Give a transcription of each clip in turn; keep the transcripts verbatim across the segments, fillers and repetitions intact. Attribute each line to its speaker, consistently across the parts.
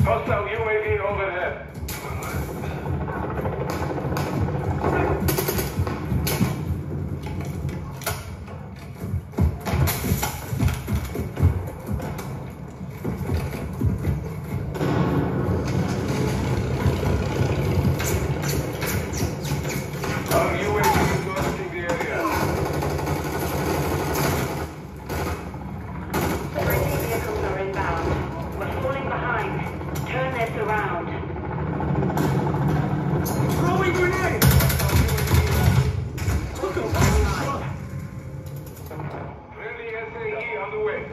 Speaker 1: Hostile U A V overhead. Our U A V is orbiting the area.
Speaker 2: Friendly vehicles are inbound. We're falling behind. Turn this around.
Speaker 3: Throwing grenade! Took him back shot.
Speaker 1: Friendly S A E on the way.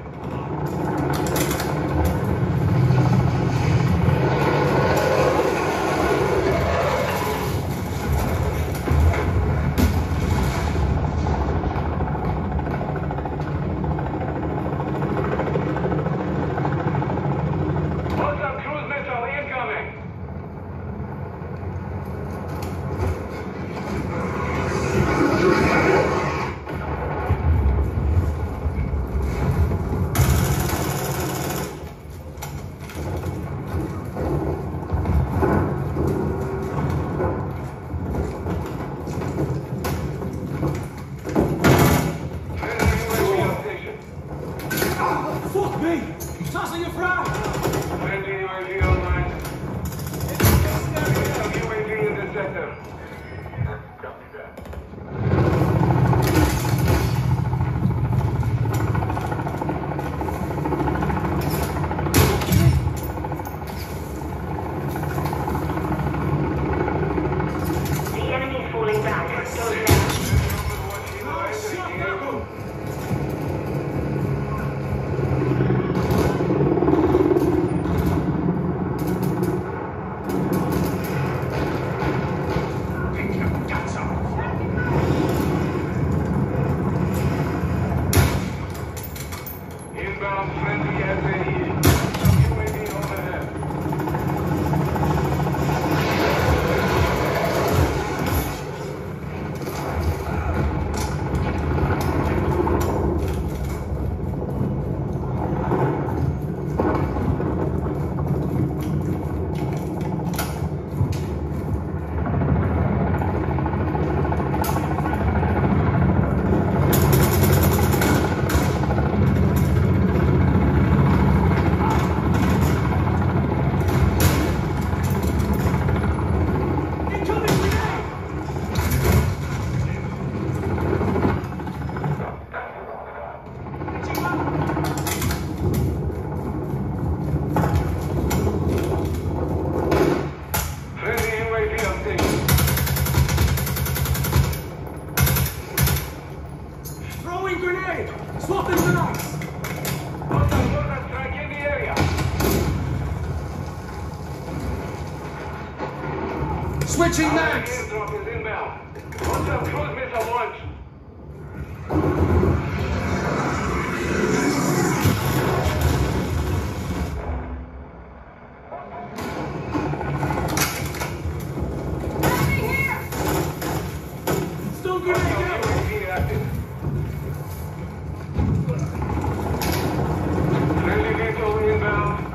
Speaker 1: Hostile cruise missile incoming. Friendly U A V on station.
Speaker 3: Ah, fuck me! He's tossing your fry!
Speaker 1: Friendly U A V online. Hostile U A V in the sector. Copy that.
Speaker 2: The enemy's falling back. Go down.
Speaker 3: Oh, shit, no!
Speaker 1: Inbound friendly S A E. U A V overhead.
Speaker 3: Incoming grenade! Pitching up!
Speaker 1: Friendly U A V on station.
Speaker 3: Throwing grenade! Swapping grenades!
Speaker 1: Hostile mortar strike in the area.
Speaker 3: Switching
Speaker 1: Our
Speaker 3: mags!
Speaker 1: airdrop is inbound. Hostile cruise missile launch.
Speaker 3: Stone grenade
Speaker 1: Hostile
Speaker 3: out!
Speaker 1: U A V active. Friendly vehicle inbound.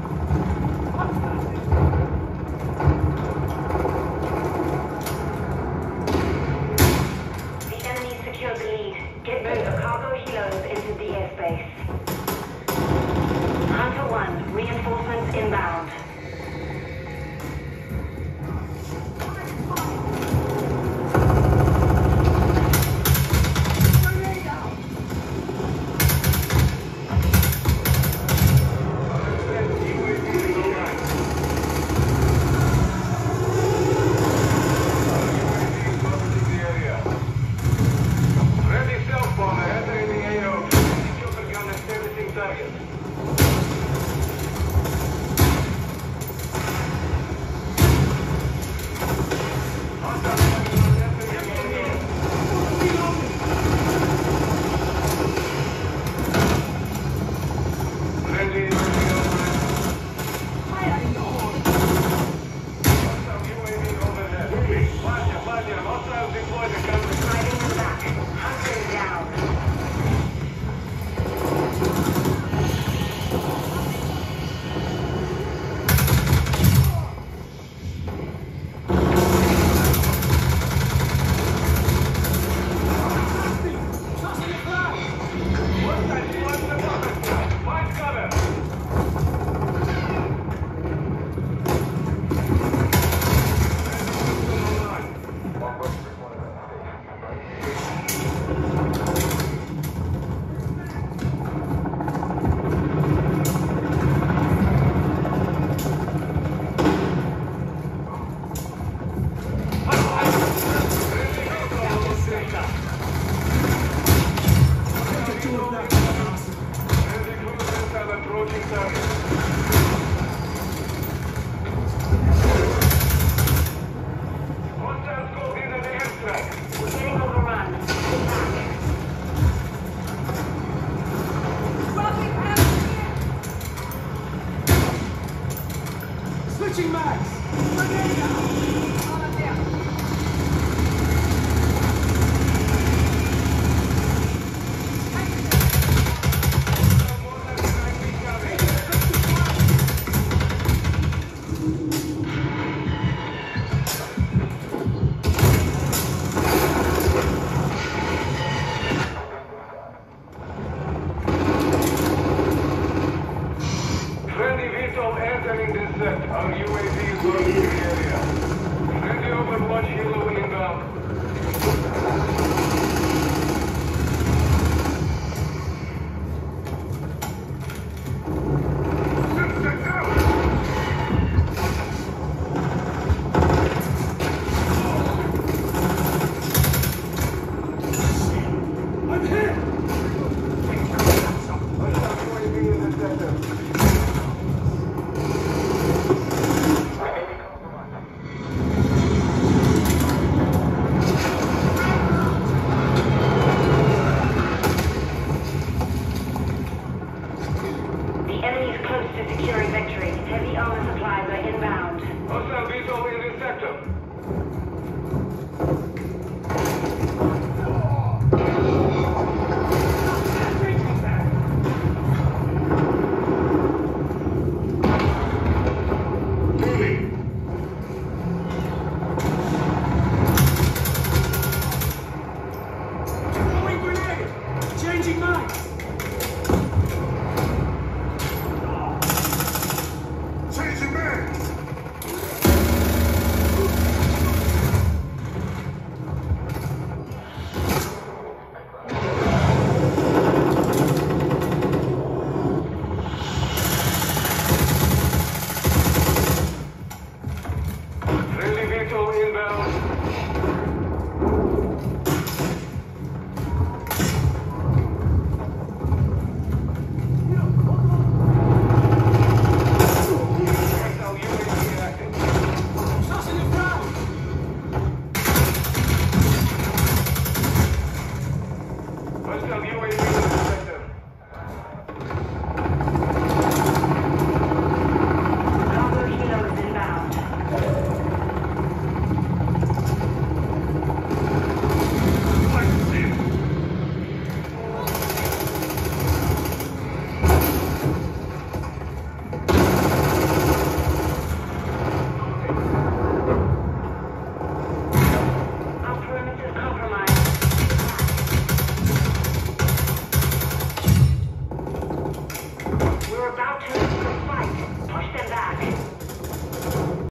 Speaker 1: Hostile U A V.